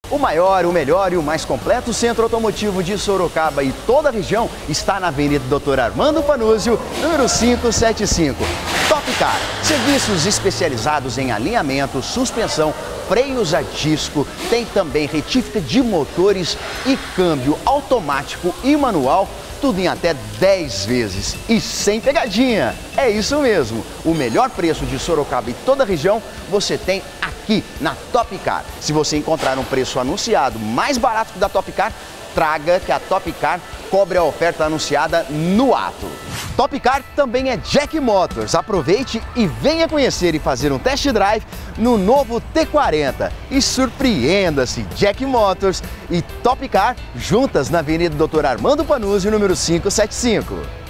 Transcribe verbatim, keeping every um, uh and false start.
O maior, o melhor e o mais completo centro automotivo de Sorocaba e toda a região está na Avenida doutor Armando Panuzio, número quinhentos e setenta e cinco. Top Car, serviços especializados em alinhamento, suspensão, freios a disco, tem também retífica de motores e câmbio automático e manual, tudo em até dez vezes e sem pegadinha. É isso mesmo, o melhor preço de Sorocaba e toda a região você tem aqui na Top Car. Se você encontrar um preço anunciado mais barato que da Top Car, traga que a Top Car cobre a oferta anunciada no ato. Top Car também é Jack Motors. Aproveite e venha conhecer e fazer um test drive no novo T quarenta. E surpreenda-se, Jack Motors e Top Car juntas na Avenida doutor Armando Panuzio, número quinhentos e setenta e cinco.